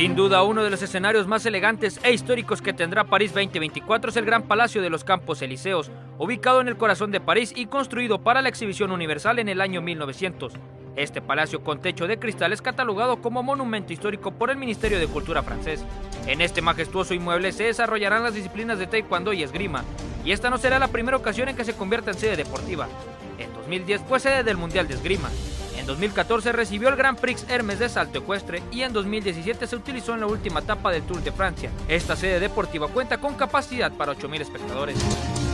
Sin duda, uno de los escenarios más elegantes e históricos que tendrá París 2024 es el Gran Palacio de los Campos Elíseos, ubicado en el corazón de París y construido para la Exhibición Universal en el año 1900. Este palacio con techo de cristal es catalogado como monumento histórico por el Ministerio de Cultura francés. En este majestuoso inmueble se desarrollarán las disciplinas de taekwondo y esgrima, y esta no será la primera ocasión en que se convierta en sede deportiva. En 2010 fue sede del Mundial de Esgrima. En 2014 recibió el Grand Prix Hermes de salto ecuestre y en 2017 se utilizó en la última etapa del Tour de Francia. Esta sede deportiva cuenta con capacidad para 8.000 espectadores.